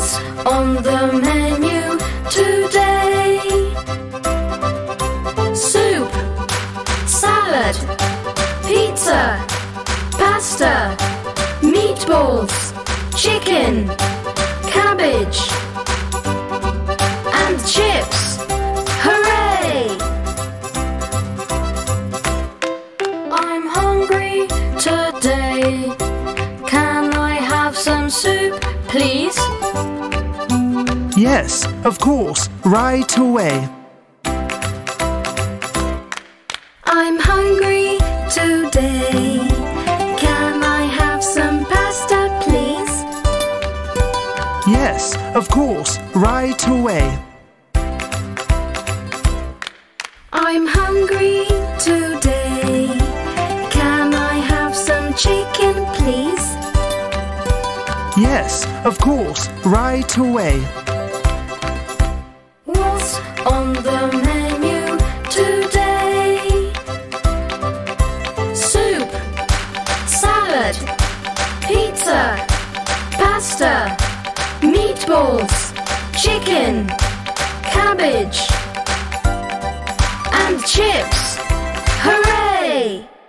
What's on the menu today? Soup, salad, pizza, pasta, meatballs, chicken, cabbage, and chips. Hooray! I'm hungry today. Can I have some soup, please? Yes, of course, right away. I'm hungry today. Can I have some pasta, please? Yes, of course, right away. I'm hungry today. Can I have some chicken, please? Yes, of course, right away. What's on the menu today? Soup, salad, pizza, pasta, meatballs, chicken, cabbage, and chips. Hooray!